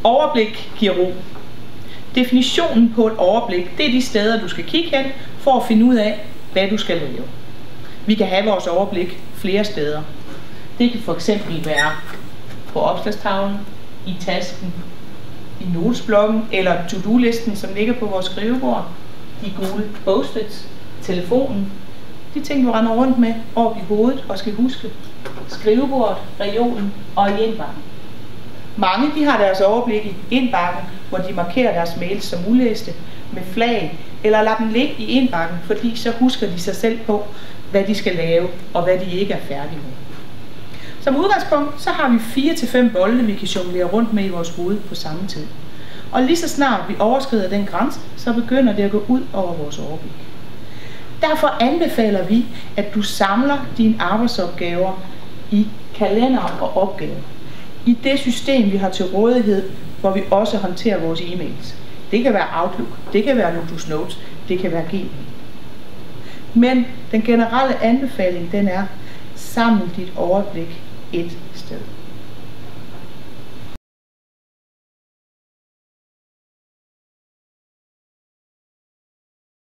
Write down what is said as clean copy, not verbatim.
Overblik giver ro. Definitionen på et overblik, det er de steder, du skal kigge hen for at finde ud af, hvad du skal lave. Vi kan have vores overblik flere steder. Det kan for eksempel være på opslagstavlen, i tasken, i notesblokken eller to-do-listen, som ligger på vores skrivebord, de gule post-its, telefonen, de ting, du render rundt med op i hovedet og skal huske, skrivebordet, reolen og i indbakken. Mange de har deres overblik i indbakken, hvor de markerer deres mails som ulæste med flag, eller lader dem ligge i indbakken, fordi så husker de sig selv på, hvad de skal lave og hvad de ikke er færdige med. Som udgangspunkt så har vi 4 til 5 bolde, vi kan jonglere rundt med i vores hoved på samme tid. Og lige så snart vi overskrider den grænse, så begynder det at gå ud over vores overblik. Derfor anbefaler vi, at du samler dine arbejdsopgaver i kalender og opgaver. I det system, vi har til rådighed, hvor vi også håndterer vores e-mails. Det kan være Outlook, det kan være Lotus Notes, det kan være Gmail. Men den generelle anbefaling, den er, samle dit overblik et sted.